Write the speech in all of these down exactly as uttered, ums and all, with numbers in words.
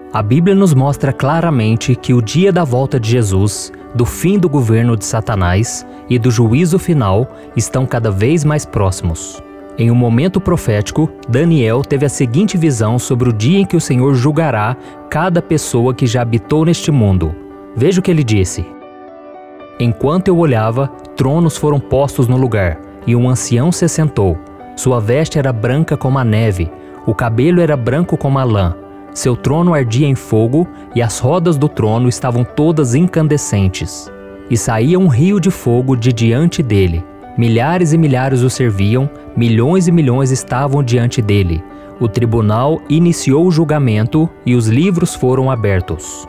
A Bíblia nos mostra claramente que o dia da volta de Jesus, do fim do governo de Satanás e do juízo final estão cada vez mais próximos. Em um momento profético, Daniel teve a seguinte visão sobre o dia em que o Senhor julgará cada pessoa que já habitou neste mundo. Veja o que ele disse. Enquanto eu olhava, tronos foram postos no lugar, e um ancião se sentou. Sua veste era branca como a neve, o cabelo era branco como a lã. Seu trono ardia em fogo, e as rodas do trono estavam todas incandescentes. E saía um rio de fogo de diante dele. Milhares e milhares o serviam, milhões e milhões estavam diante dele. O tribunal iniciou o julgamento e os livros foram abertos.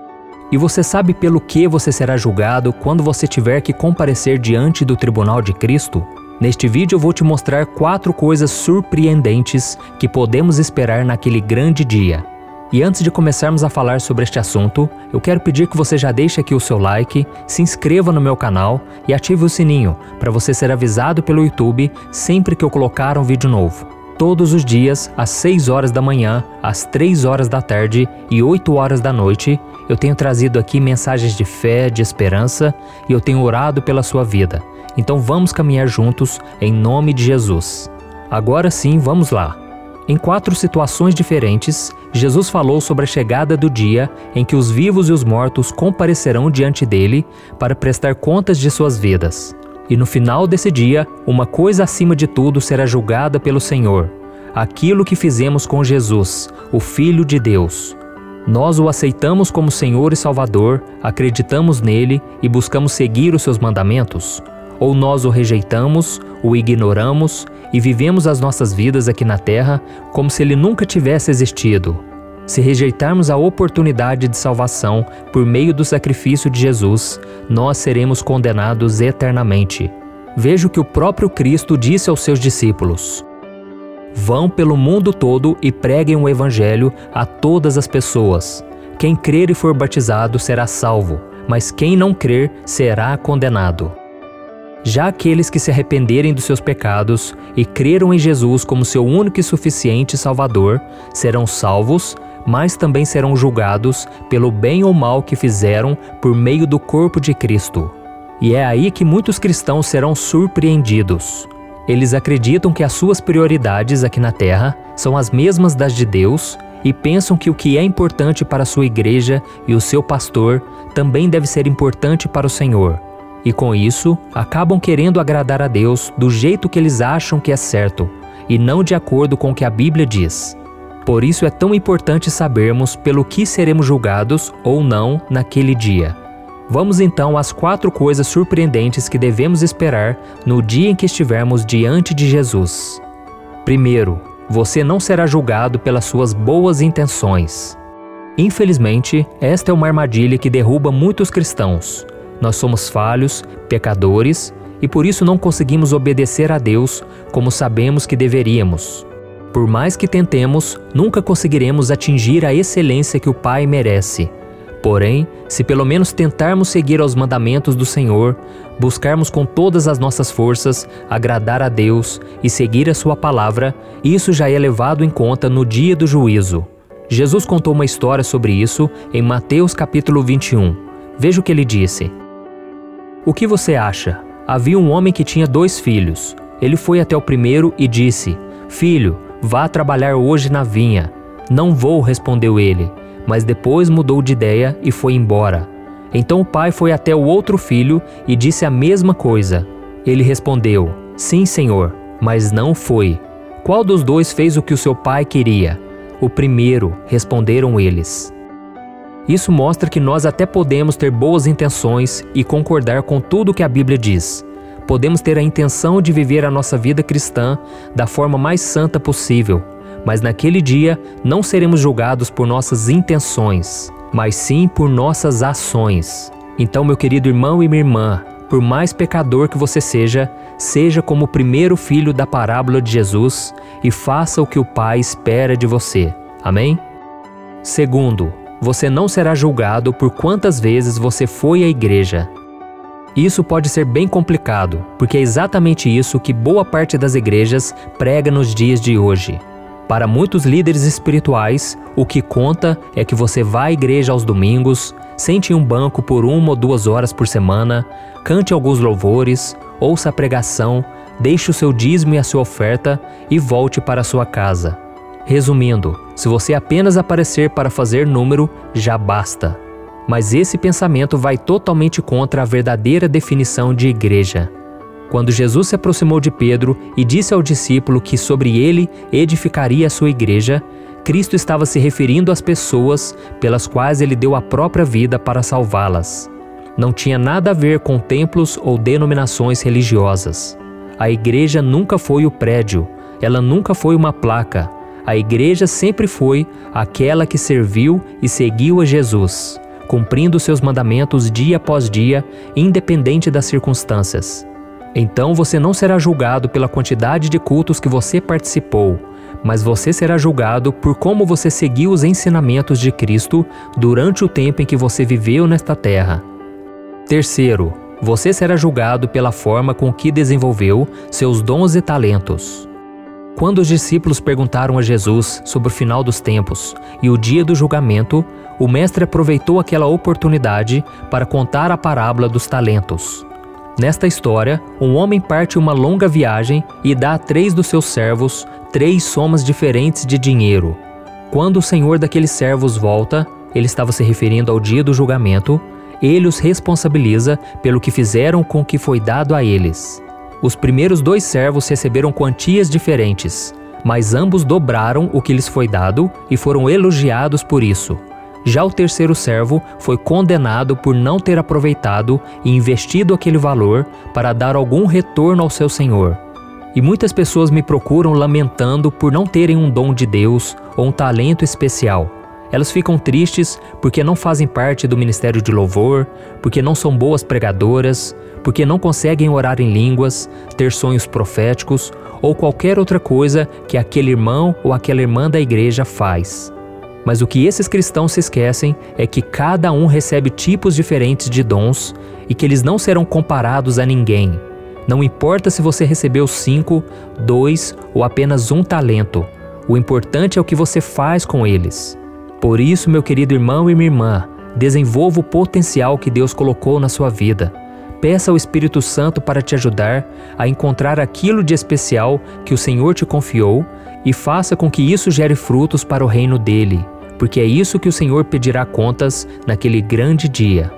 E você sabe pelo que você será julgado quando você tiver que comparecer diante do tribunal de Cristo? Neste vídeo eu vou te mostrar quatro coisas surpreendentes que podemos esperar naquele grande dia. E antes de começarmos a falar sobre este assunto, eu quero pedir que você já deixe aqui o seu like, se inscreva no meu canal e ative o sininho para você ser avisado pelo YouTube sempre que eu colocar um vídeo novo. Todos os dias, às seis horas da manhã, às três horas da tarde e oito horas da noite, eu tenho trazido aqui mensagens de fé, de esperança e eu tenho orado pela sua vida. Então vamos caminhar juntos em nome de Jesus. Agora sim, vamos lá. Em quatro situações diferentes, Jesus falou sobre a chegada do dia em que os vivos e os mortos comparecerão diante dele para prestar contas de suas vidas. E no final desse dia, uma coisa acima de tudo será julgada pelo Senhor: aquilo que fizemos com Jesus, o Filho de Deus. Nós o aceitamos como Senhor e Salvador, acreditamos nele e buscamos seguir os seus mandamentos? Ou nós o rejeitamos, o ignoramos e vivemos as nossas vidas aqui na terra como se ele nunca tivesse existido? Se rejeitarmos a oportunidade de salvação por meio do sacrifício de Jesus, nós seremos condenados eternamente. Veja o que o próprio Cristo disse aos seus discípulos: vão pelo mundo todo e preguem o evangelho a todas as pessoas. Quem crer e for batizado será salvo, mas quem não crer será condenado. Já aqueles que se arrependerem dos seus pecados e creram em Jesus como seu único e suficiente Salvador, serão salvos, mas também serão julgados pelo bem ou mal que fizeram por meio do corpo de Cristo. E é aí que muitos cristãos serão surpreendidos. Eles acreditam que as suas prioridades aqui na terra são as mesmas das de Deus e pensam que o que é importante para a sua igreja e o seu pastor também deve ser importante para o Senhor. E com isso, acabam querendo agradar a Deus do jeito que eles acham que é certo, e não de acordo com o que a Bíblia diz. Por isso é tão importante sabermos pelo que seremos julgados ou não naquele dia. Vamos então às quatro coisas surpreendentes que devemos esperar no dia em que estivermos diante de Jesus. Primeiro, você não será julgado pelas suas boas intenções. Infelizmente, esta é uma armadilha que derruba muitos cristãos. Nós somos falhos, pecadores, e por isso não conseguimos obedecer a Deus como sabemos que deveríamos. Por mais que tentemos, nunca conseguiremos atingir a excelência que o Pai merece. Porém, se pelo menos tentarmos seguir aos mandamentos do Senhor, buscarmos com todas as nossas forças agradar a Deus e seguir a sua palavra, isso já é levado em conta no dia do juízo. Jesus contou uma história sobre isso em Mateus capítulo vinte e um. Veja o que ele disse. O que você acha? Havia um homem que tinha dois filhos. Ele foi até o primeiro e disse: filho, vá trabalhar hoje na vinha. Não vou, respondeu ele, mas depois mudou de ideia e foi embora. Então o pai foi até o outro filho e disse a mesma coisa. Ele respondeu: sim, senhor, mas não foi. Qual dos dois fez o que o seu pai queria? O primeiro, responderam eles. Isso mostra que nós até podemos ter boas intenções e concordar com tudo que a Bíblia diz. Podemos ter a intenção de viver a nossa vida cristã da forma mais santa possível, mas naquele dia não seremos julgados por nossas intenções, mas sim por nossas ações. Então, meu querido irmão e minha irmã, por mais pecador que você seja, seja como o primeiro filho da parábola de Jesus e faça o que o Pai espera de você. Amém? Segundo, você não será julgado por quantas vezes você foi à igreja. Isso pode ser bem complicado, porque é exatamente isso que boa parte das igrejas prega nos dias de hoje. Para muitos líderes espirituais, o que conta é que você vá à igreja aos domingos, sente em um banco por uma ou duas horas por semana, cante alguns louvores, ouça a pregação, deixe o seu dízimo e a sua oferta e volte para a sua casa. Resumindo, se você apenas aparecer para fazer número, já basta. Mas esse pensamento vai totalmente contra a verdadeira definição de igreja. Quando Jesus se aproximou de Pedro e disse ao discípulo que sobre ele edificaria a sua igreja, Cristo estava se referindo às pessoas pelas quais ele deu a própria vida para salvá-las. Não tinha nada a ver com templos ou denominações religiosas. A igreja nunca foi o prédio, ela nunca foi uma placa. A igreja sempre foi aquela que serviu e seguiu a Jesus, cumprindo seus mandamentos dia após dia, independente das circunstâncias. Então você não será julgado pela quantidade de cultos que você participou, mas você será julgado por como você seguiu os ensinamentos de Cristo durante o tempo em que você viveu nesta terra. Terceiro, você será julgado pela forma com que desenvolveu seus dons e talentos. Quando os discípulos perguntaram a Jesus sobre o final dos tempos e o dia do julgamento, o mestre aproveitou aquela oportunidade para contar a parábola dos talentos. Nesta história, um homem parte uma longa viagem e dá a três dos seus servos três somas diferentes de dinheiro. Quando o senhor daqueles servos volta, ele estava se referindo ao dia do julgamento, ele os responsabiliza pelo que fizeram com o que foi dado a eles. Os primeiros dois servos receberam quantias diferentes, mas ambos dobraram o que lhes foi dado e foram elogiados por isso. Já o terceiro servo foi condenado por não ter aproveitado e investido aquele valor para dar algum retorno ao seu senhor. E muitas pessoas me procuram lamentando por não terem um dom de Deus ou um talento especial. Elas ficam tristes porque não fazem parte do ministério de louvor, porque não são boas pregadoras, porque não conseguem orar em línguas, ter sonhos proféticos ou qualquer outra coisa que aquele irmão ou aquela irmã da igreja faz. Mas o que esses cristãos se esquecem é que cada um recebe tipos diferentes de dons e que eles não serão comparados a ninguém. Não importa se você recebeu cinco, dois ou apenas um talento, o importante é o que você faz com eles. Por isso, meu querido irmão e minha irmã, desenvolva o potencial que Deus colocou na sua vida. Peça ao Espírito Santo para te ajudar a encontrar aquilo de especial que o Senhor te confiou e faça com que isso gere frutos para o reino dele, porque é isso que o Senhor pedirá contas naquele grande dia.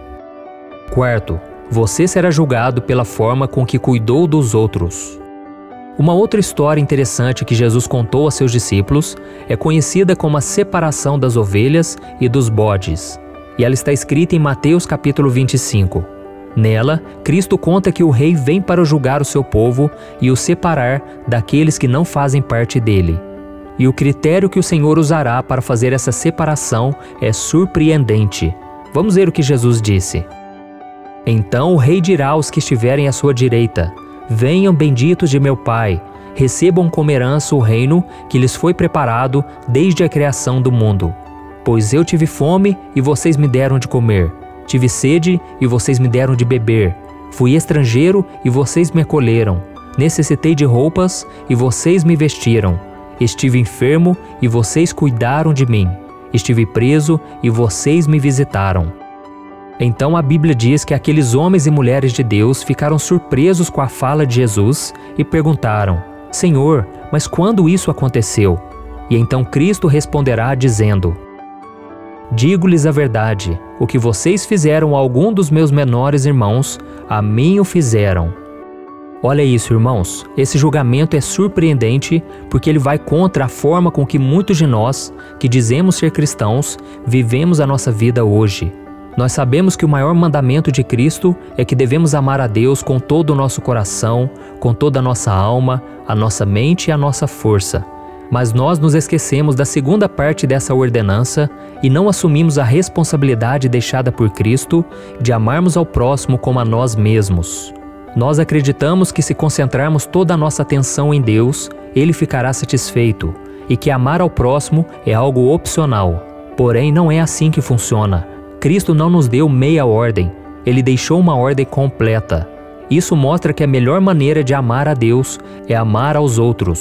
Quarto, você será julgado pela forma com que cuidou dos outros. Uma outra história interessante que Jesus contou a seus discípulos é conhecida como a separação das ovelhas e dos bodes, e ela está escrita em Mateus capítulo vinte e cinco. Nela, Cristo conta que o rei vem para julgar o seu povo e o separar daqueles que não fazem parte dele. E o critério que o Senhor usará para fazer essa separação é surpreendente. Vamos ver o que Jesus disse. Então o rei dirá aos que estiverem à sua direita: venham benditos de meu Pai, recebam como herança o reino que lhes foi preparado desde a criação do mundo. Pois eu tive fome e vocês me deram de comer. Tive sede e vocês me deram de beber. Fui estrangeiro e vocês me acolheram. Necessitei de roupas e vocês me vestiram. Estive enfermo e vocês cuidaram de mim. Estive preso e vocês me visitaram. Então a Bíblia diz que aqueles homens e mulheres de Deus ficaram surpresos com a fala de Jesus e perguntaram: Senhor, mas quando isso aconteceu? E então Cristo responderá dizendo: digo-lhes a verdade, o que vocês fizeram a algum dos meus menores irmãos, a mim o fizeram. Olha isso, irmãos, esse julgamento é surpreendente porque ele vai contra a forma com que muitos de nós, que dizemos ser cristãos, vivemos a nossa vida hoje. Nós sabemos que o maior mandamento de Cristo é que devemos amar a Deus com todo o nosso coração, com toda a nossa alma, a nossa mente e a nossa força. Mas nós nos esquecemos da segunda parte dessa ordenança e não assumimos a responsabilidade deixada por Cristo de amarmos ao próximo como a nós mesmos. Nós acreditamos que se concentrarmos toda a nossa atenção em Deus, Ele ficará satisfeito e que amar ao próximo é algo opcional. Porém, não é assim que funciona. Cristo não nos deu meia ordem, Ele deixou uma ordem completa. Isso mostra que a melhor maneira de amar a Deus é amar aos outros.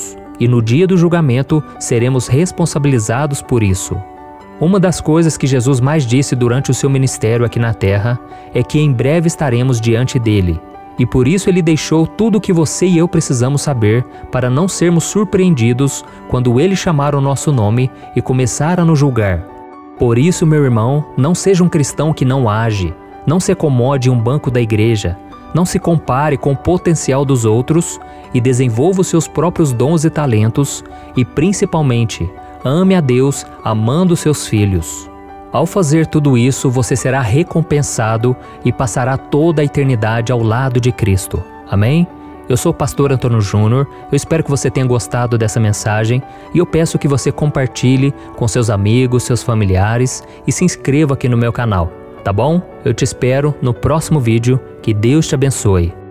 e no dia do julgamento seremos responsabilizados por isso. Uma das coisas que Jesus mais disse durante o seu ministério aqui na terra é que em breve estaremos diante dele, e por isso ele deixou tudo o que você e eu precisamos saber para não sermos surpreendidos quando ele chamar o nosso nome e começar a nos julgar. Por isso, meu irmão, não seja um cristão que não age, não se acomode em um banco da igreja, não se compare com o potencial dos outros e desenvolva os seus próprios dons e talentos e, principalmente, ame a Deus amando seus filhos. Ao fazer tudo isso, você será recompensado e passará toda a eternidade ao lado de Cristo. Amém? Eu sou o pastor Antônio Júnior, eu espero que você tenha gostado dessa mensagem e eu peço que você compartilhe com seus amigos, seus familiares e se inscreva aqui no meu canal, tá bom? Eu te espero no próximo vídeo, que Deus te abençoe.